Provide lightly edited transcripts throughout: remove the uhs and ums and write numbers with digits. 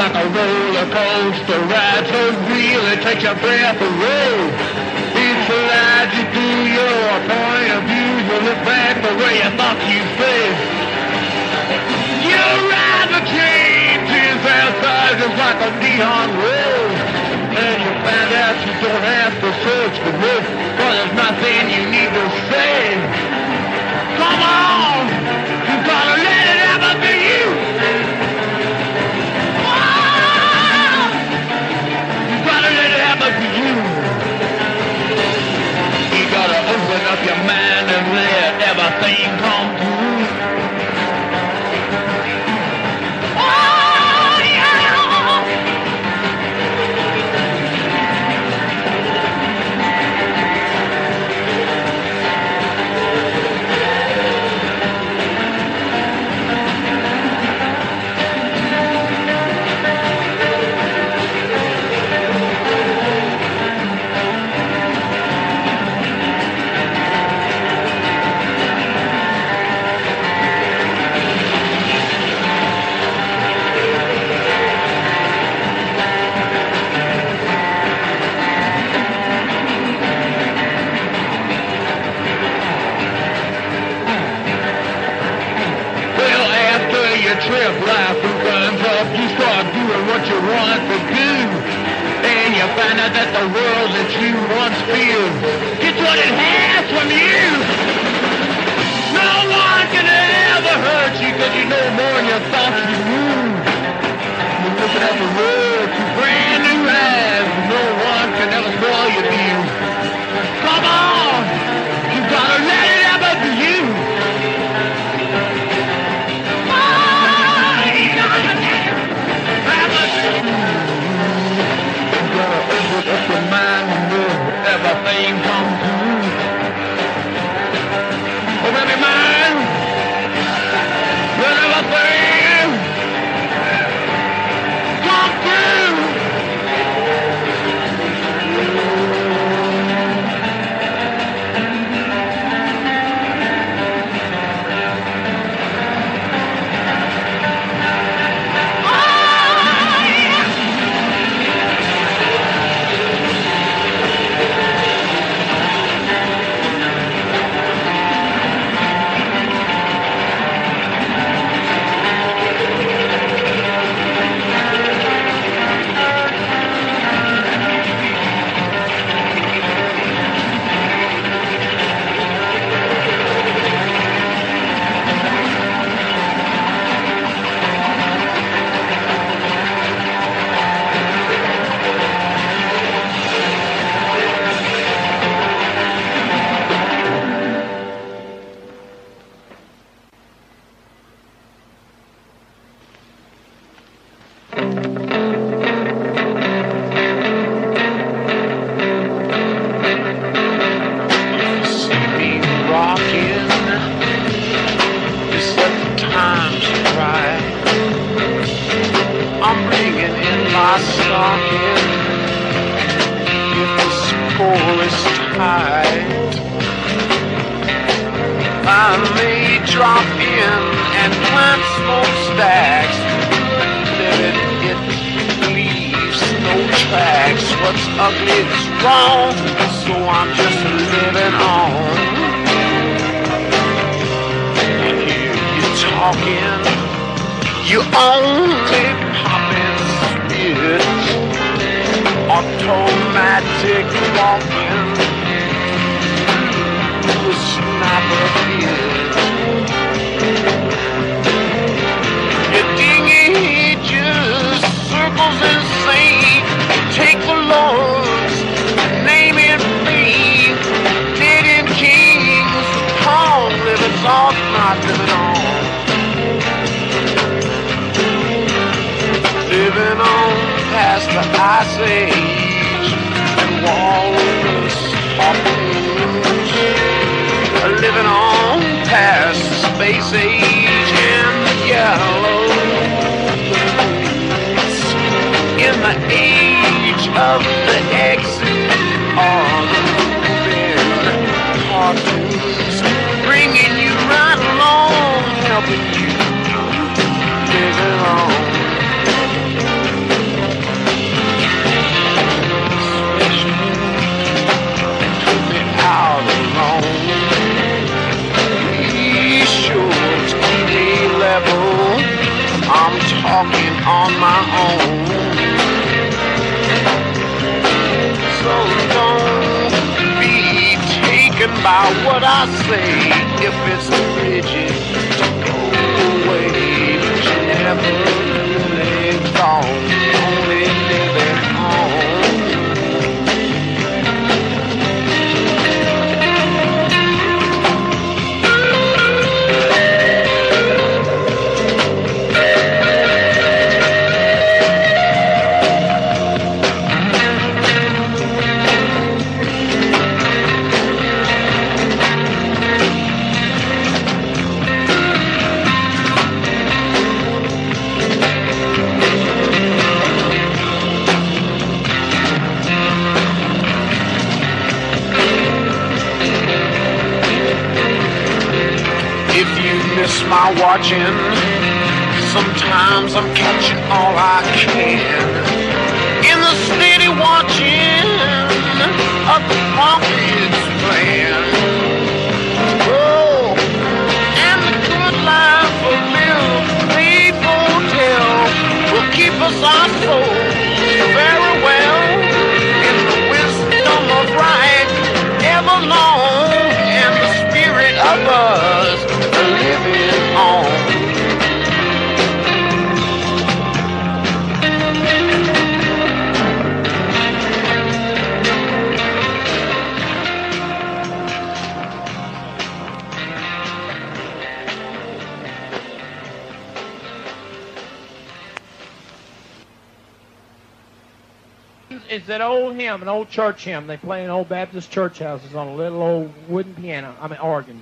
like a roller coaster ride, so real it takes your breath away. It slides you through your point of view. You look back the way you thought you'd face. You ride the train till outside just like a neon road, and you find out you don't have to search for words, for there's nothing you need to say. Come on, you gotta let it happen to you. You gotta let it happen to you. You gotta open up your mind and let everything come through. Trip life runs up, you start doing what you want to do, and you find out that the world that you once feared gets what it has from you. No one can ever hurt you, cause you know more than you thought you knew. You're looking at the world through brand new eyes. No one can ever spoil your view. Come on, you gotta let it happen to you. Up your mind and let everything come through. Open up your mind, let everything come through. walking on my own. So don't be taken by what I say. If it's rigid, go away. But you never really gone, only living on. My watching, sometimes I'm catching all I can in the steady watching of the prophets plan. Oh, and the good life of live people tell will keep us our souls very well in the wisdom of right ever long, and the spirit of us living on. It's that old hymn, an old church hymn. They play in old Baptist church houses on a little old wooden piano. I mean, organ.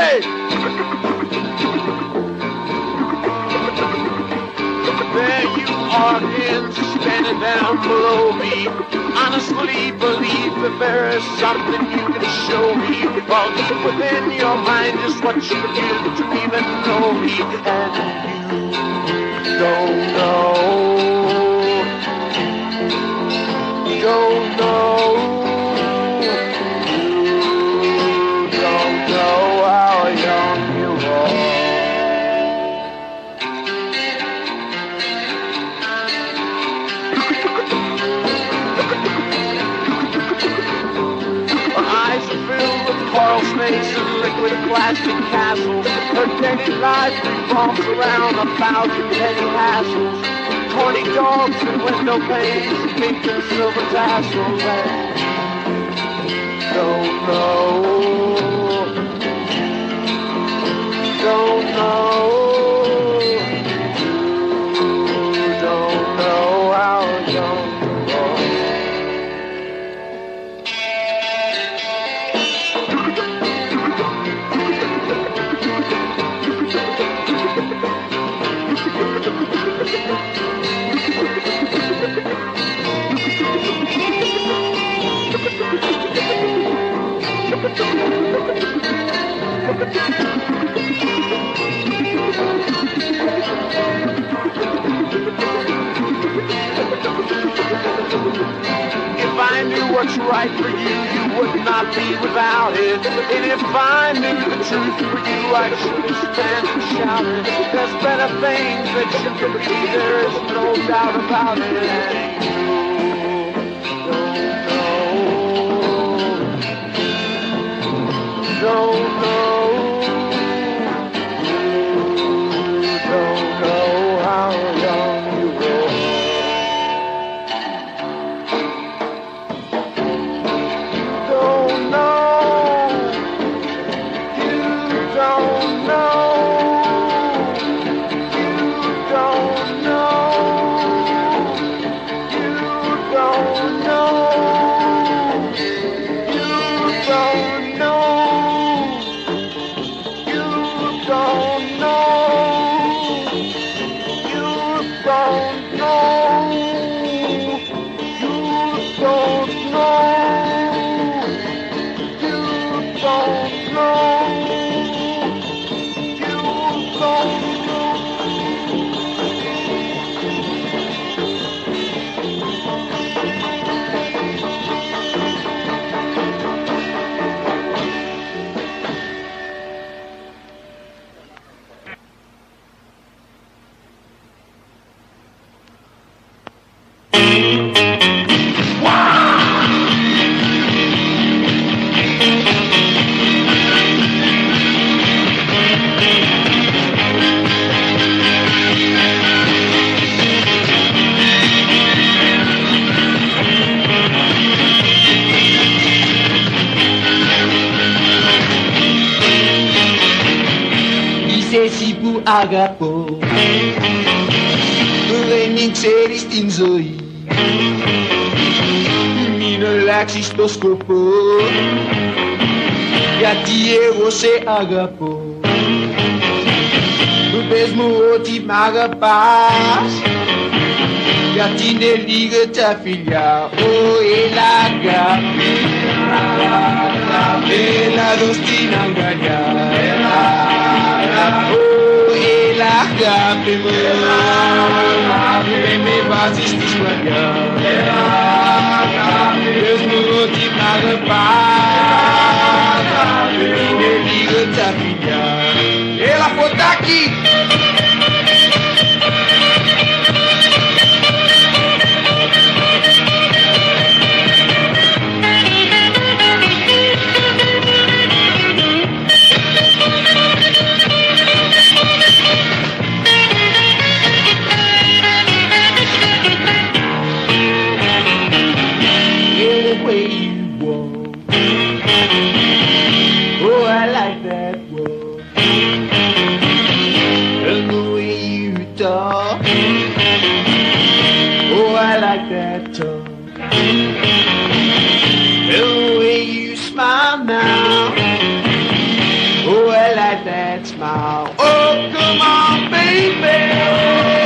Hey! There you are again, standing down below me. Honestly believe that there is something you can show me. While deep within your mind is what you give to even know me. And you don't know. Don't know. You don't know how young you are. Filled with coral snakes and liquid plastic castles. Her daily life revolves around 1,000 petty hassles. 20 dogs and window panes, pink and silver tassels. And don't know. Don't know. You don't know how young you are. If I knew what's right for you, you would not be without it. And if I knew the truth for you, I shouldn't stand and shout it. There's better things that you can be, there is no doubt about it. And you don't know. You don't know how young you are. Don't know. You don't know. You don't know. You don't know. You don't know. You don't know. You don't know. You don't know. You don't know. You don't know. Isesipu agapo remix eris tinzoi minolaxis toskopo Yati você agapo mesmo oti magapaz Yati ne liga ta filha o elagape Ela dostina ganha oh elagape me basis tismaga mesmo oti magapaz ne liga ta filha ela foi daqui hide that smile. Oh, come on, baby.